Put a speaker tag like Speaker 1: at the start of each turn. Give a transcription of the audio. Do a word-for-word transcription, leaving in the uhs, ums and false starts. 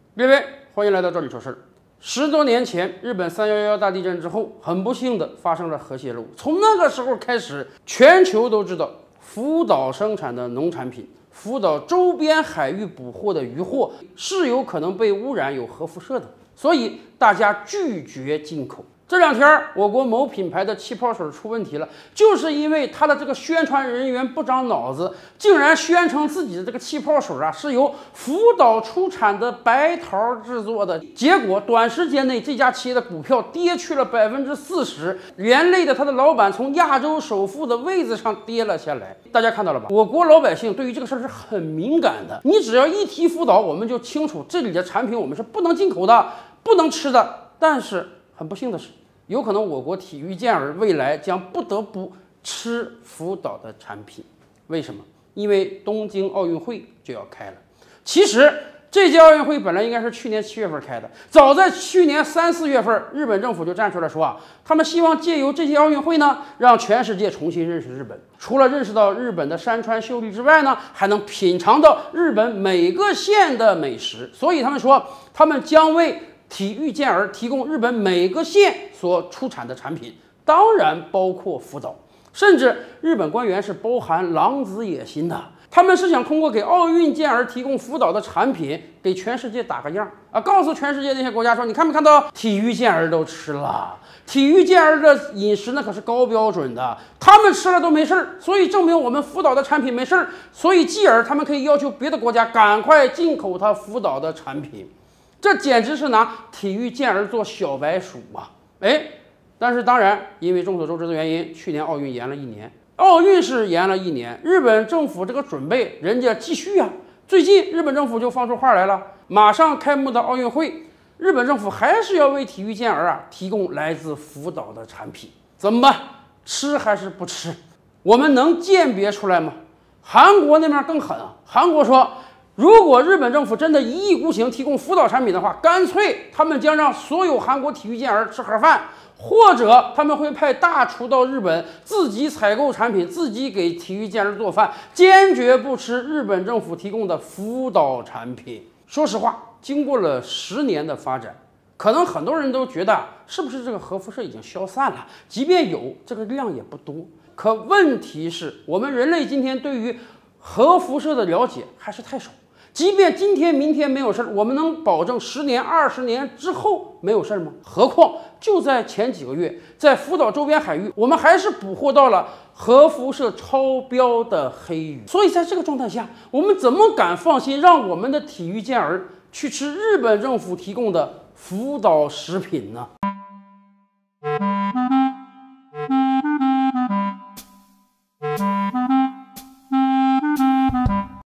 Speaker 1: 各位，欢迎来到这里说事儿。十多年前，日本三一一大地震之后，很不幸的发生了核泄漏。从那个时候开始，全球都知道福岛生产的农产品、福岛周边海域捕获的渔获是有可能被污染有核辐射的，所以大家拒绝进口。这两天，我国某品牌的气泡水出问题了，就是因为它的这个宣传人员不长脑子，竟然宣称自己的这个气泡水啊是由福岛出产的白桃制作的，结果短时间内这家企业的股票跌去了百分之四十，连累的他的老板从亚洲首富的位子上跌了下来。大家看到了吧？我国老百姓对于这个事儿是很敏感的，你只要一提福岛，我们就清楚这里的产品我们是不能进口的，不能吃的。但是很不幸的是，有可能我国体育健儿未来将不得不吃福岛的产品。为什么？因为东京奥运会就要开了。其实这届奥运会本来应该是去年七月份开的，早在去年三四月份，日本政府就站出来说啊，他们希望借由这届奥运会呢，让全世界重新认识日本。除了认识到日本的山川秀丽之外呢，还能品尝到日本每个县的美食。所以他们说，他们将为体育健儿提供日本每个县所出产的产品，当然包括福岛，甚至日本官员是包含狼子野心的，他们是想通过给奥运健儿提供福岛的产品，给全世界打个样啊，告诉全世界那些国家说，你看没看到体育健儿都吃了，体育健儿的饮食那可是高标准的，他们吃了都没事儿，所以证明我们福岛的产品没事儿，所以继而他们可以要求别的国家赶快进口他福岛的产品。这简直是拿体育健儿做小白鼠啊！哎，但是当然，因为众所周知的原因，去年奥运延了一年，奥运是延了一年，日本政府这个准备人家继续啊。最近日本政府就放出话来了，马上开幕的奥运会，日本政府还是要为体育健儿啊提供来自福岛的产品，怎么办？吃还是不吃？我们能鉴别出来吗？韩国那边更狠啊，韩国说，如果日本政府真的一意孤行提供福岛产品的话，干脆他们将让所有韩国体育健儿吃盒饭，或者他们会派大厨到日本自己采购产品，自己给体育健儿做饭，坚决不吃日本政府提供的福岛产品。说实话，经过了十年的发展，可能很多人都觉得是不是这个核辐射已经消散了，即便有，这个量也不多。可问题是我们人类今天对于核辐射的了解还是太少。即便今天明天没有事儿，我们能保证十年二十年之后没有事儿吗？何况就在前几个月，在福岛周边海域，我们还是捕获到了核辐射超标的黑鱼。所以在这个状态下，我们怎么敢放心让我们的体育健儿去吃日本政府提供的福岛食品呢？